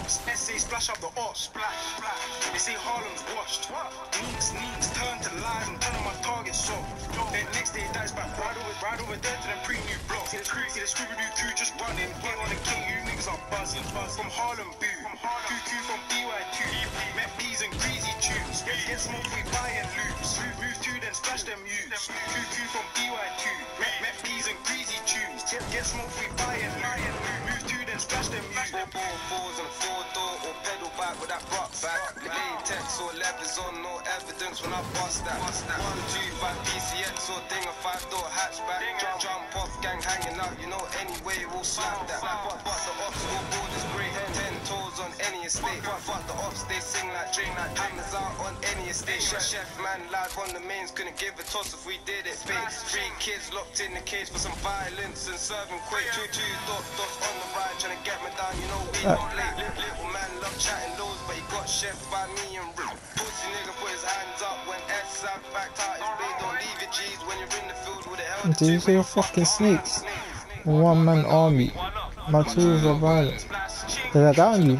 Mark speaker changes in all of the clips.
Speaker 1: ops. SA splash up the ops. They say Harlem's washed. Neeks turn to lies and turn on my target soft. Then next day dies back. Ride over there to them pre-new blocks. See the Scooby-Doo crew just running. Game on the king, you niggas are buzzing. From Harlem boo. QQ from BY2. Met B's and crazy tunes. Get smoke, we buy and lose. Move to then splash them use. QQ from BY2. Met B's and crazy tunes. Get smoke, we buy and lose. Move to then splash them use.
Speaker 2: Fours and 4-door or pedal back with that rock back. Latex or levers on, no evidence when I bust that. 125 PCX or ding a 5-door hatchback. Jump off, gang hanging out, you know anyway we'll slap that. But the ops go borders great, 10 toes on any estate. But the ops they sing like Drake, like hammers out on any estate. Chef man live on the mains, couldn't give a toss if we did it. 3 kids locked in the cage for some violence and serving quick. 2 dots on the ride trying to get me down, you know we don't late. Little man love chatting lows, but he got chef by me and Rick. Pussy nigga put his hands up when S-Sab backed out his blade. Don't leave your G's when you're in the field with the hell.
Speaker 3: Do you see your fucking snakes? One man army. My tools are violent. Did I down you?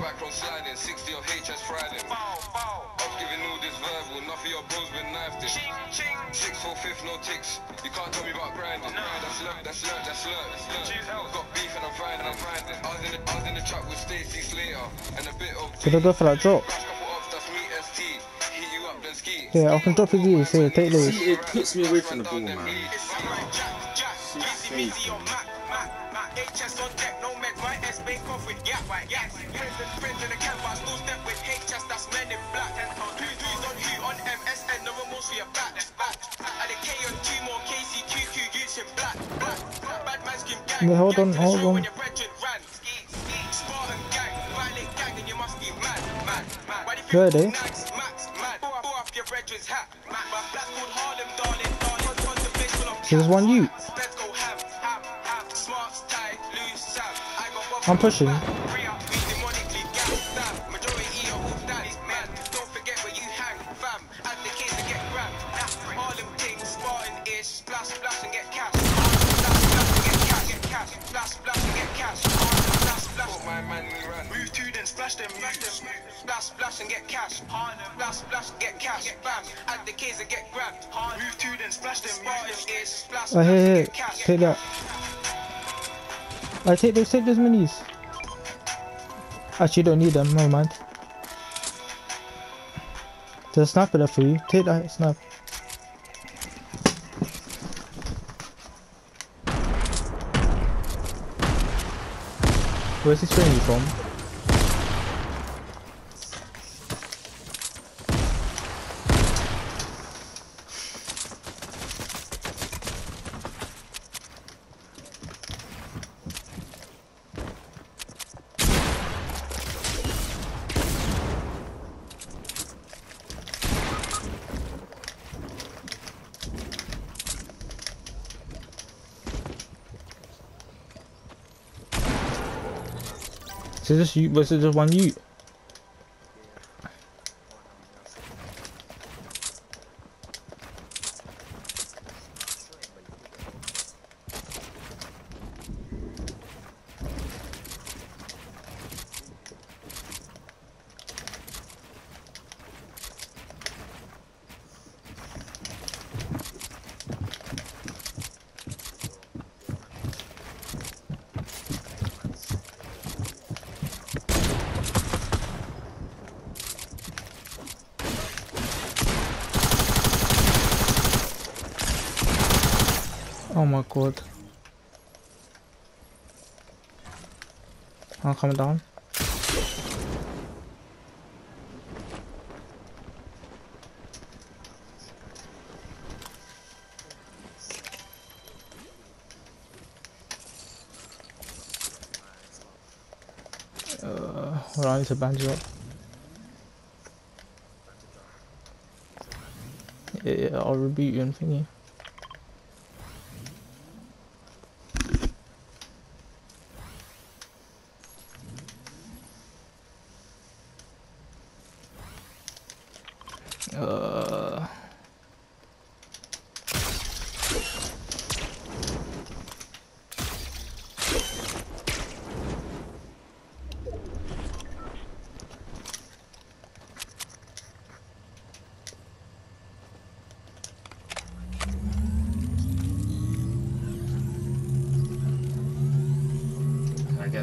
Speaker 2: No ticks. You can't tell me about grinding. That's learned. Got beef and I'm grinding. I was in the truck with Stacey Slater and a bit of.
Speaker 3: Did I go for that drop? Yeah, I can drop it you. Say, take those.
Speaker 4: It puts me away from the ball, man.
Speaker 1: HS on deck, no med, my S bake off with gap, right? Friends in the camp, I still step with HS, that's men in black. Who's on who on MSN, no remorse for your back. And the K on 2 more KC, QQ, youths in black. Bad man scream gang.
Speaker 3: Yeah, hold on.
Speaker 1: When your brethren ran. Spartan gang, violent gang, and you must be mad. Why do you feel Max, mad? Pull up your brethren's hat. My black called Harlem, darling.
Speaker 3: So there's one you. I'm pushing.
Speaker 1: Move to then splash them, splash and get cash. Splash and get cash. Bam, add the keys and get grabbed. Move to then splash them, splash
Speaker 3: Hey, take that. I take those minis. Actually, don't need them. Never mind. There's a sniper there for you. Take that sniper. Where's he spraying you from? So this you, was it just one you? Oh my god. I'm coming down. Hold on, I need to bandage up. Yeah, I'll reboot you and thingy.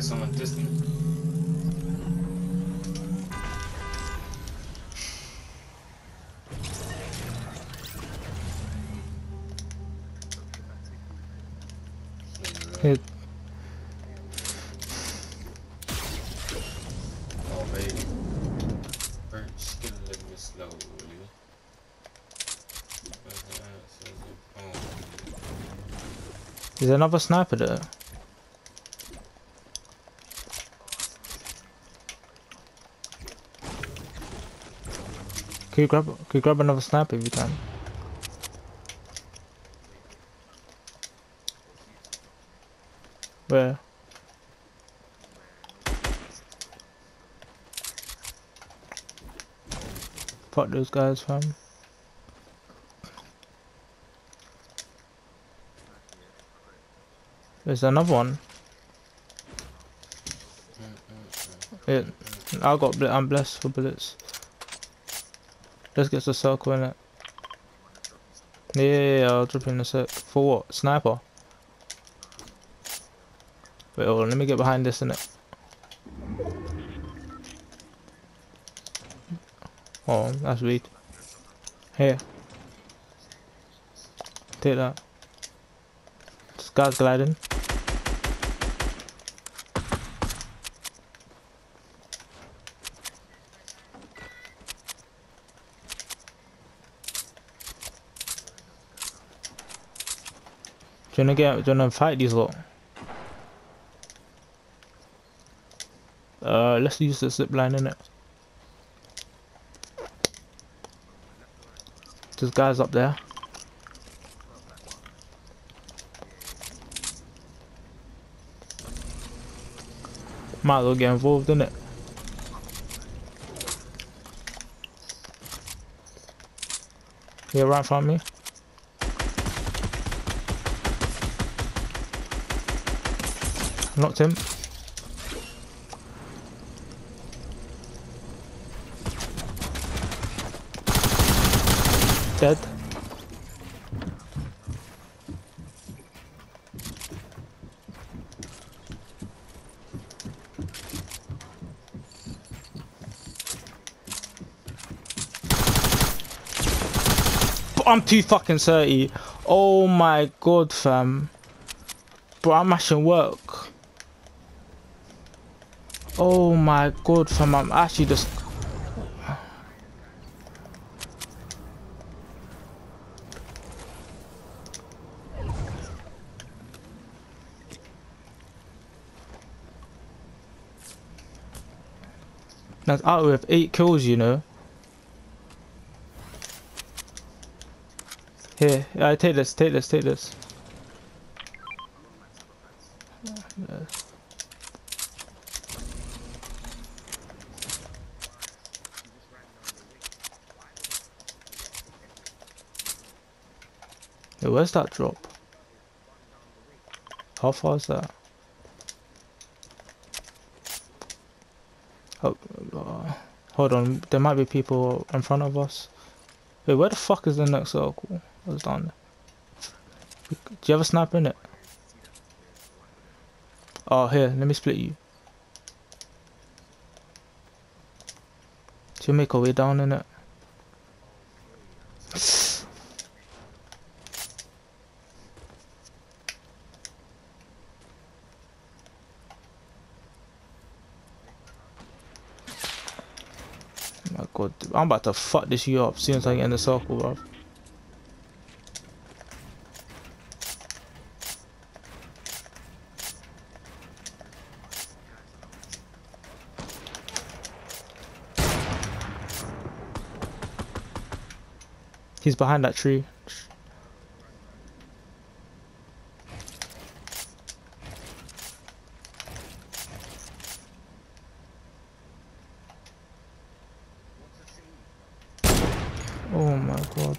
Speaker 4: someone distant.
Speaker 3: Hit.
Speaker 4: Oh baby. Burnt skin living me slowly. Oh.
Speaker 3: There's another sniper there. Can you grab another sniper if you can? Where? Fuck those guys, fam. There's another one. Yeah, I'm blessed for bullets. Let's get the circle in it. Yeah, I'll drop you in a sec. For what? Sniper? Wait, hold on, let me get behind this innit. Oh, that's weak. Here. Take that. This guy's gliding. Do you wanna fight these lot? Let's use the zip line innit. There's guys up there. Might as well get involved innit. Yeah, right in front of me. Knocked him. Dead. I'm too fucking 30. Oh my god, fam. Bro, I'm mashing work. Oh my god, fam. I'm actually just. That's out with 8 kills, you know. Here, take this, take this, take this. Hey, where's that drop? How far is that? Oh, hold on, there might be people in front of us. Wait, where the fuck is the next circle? What's down there? Do you have a sniper in it? Oh, here, let me split you. Do you make our way down in it? My god, I'm about to fuck this you up as soon as I get in the circle, bro. He's behind that tree. Oh my god.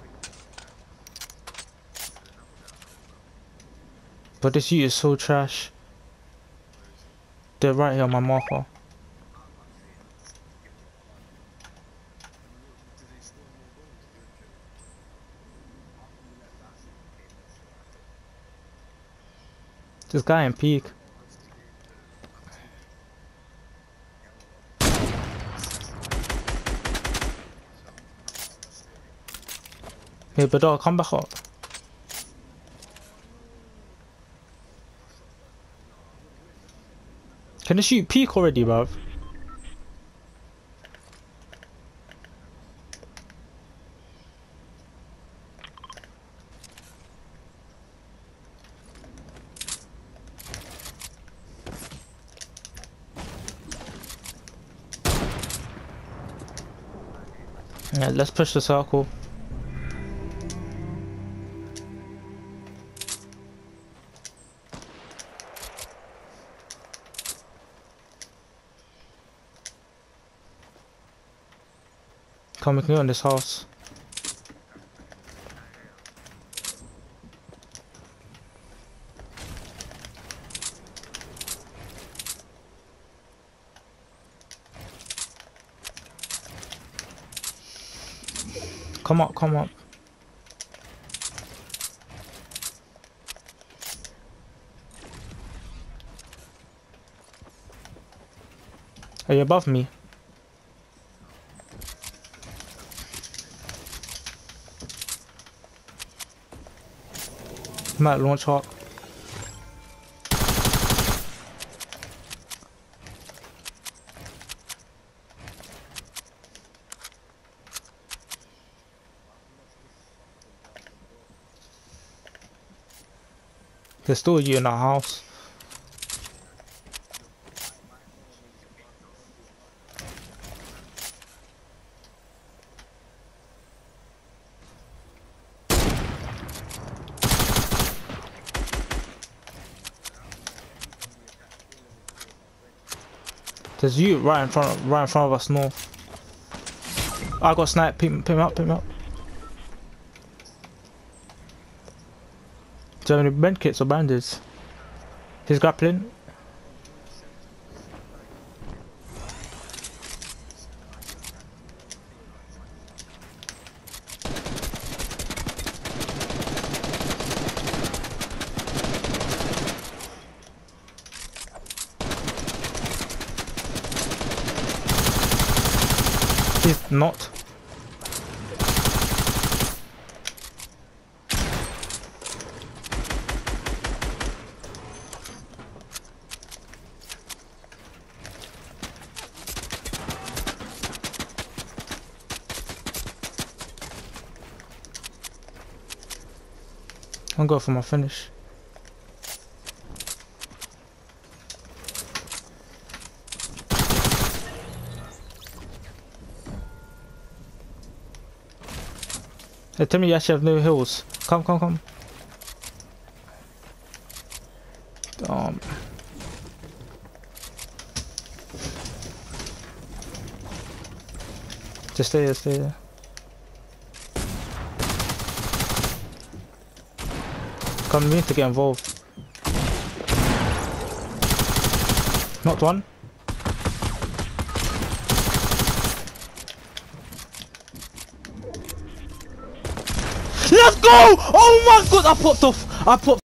Speaker 3: But this U is so trash. They're right here on my marker. This guy in peak. Hey, Badar, come back up. Can they shoot peak already, bruv? Yeah, let's push the circle. Come, we can go in this house. Come up, come up. Are you above me? Might launch hot. There's still you in the house. There's you right in front of us north. I got sniped. Pick him up, pick him up. Do you have any bend kits or bandits? He's grappling. He's not. I'm going for my finish. Hey, tell me you actually have no heals. Come, come, come. Just stay there, stay there. Come, we need to get involved. Not one. Let's go! Oh my god, I popped off.